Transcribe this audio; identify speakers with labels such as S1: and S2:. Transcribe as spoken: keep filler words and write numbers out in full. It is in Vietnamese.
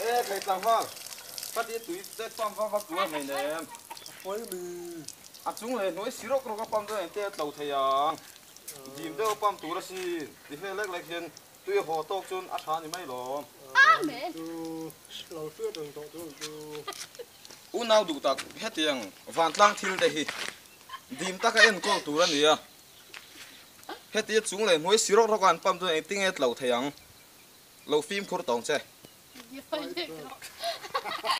S1: ê thầy tàng hoa phát đi túi sẽ pom pom pom túi này nè
S2: phối mì
S1: à chúng lên nói xí rốc nó pom tôi tê tàu thầy à dìm đâu pom túi là gì thì phải lấy lấy tiền tôi hồ tóc chun à thà thì mấy lò
S3: à mẹ
S2: tu lâu xưa đừng tổ tu tu
S1: u nào đủ tắc hết tiền vạn lang thiên đây hi dìm tắc cái em cô túi là gì à hết tiền chúng lên nói xí rốc nó còn pom tôi tiếng hết tàu thầy à lâu phim khổ tòng chứ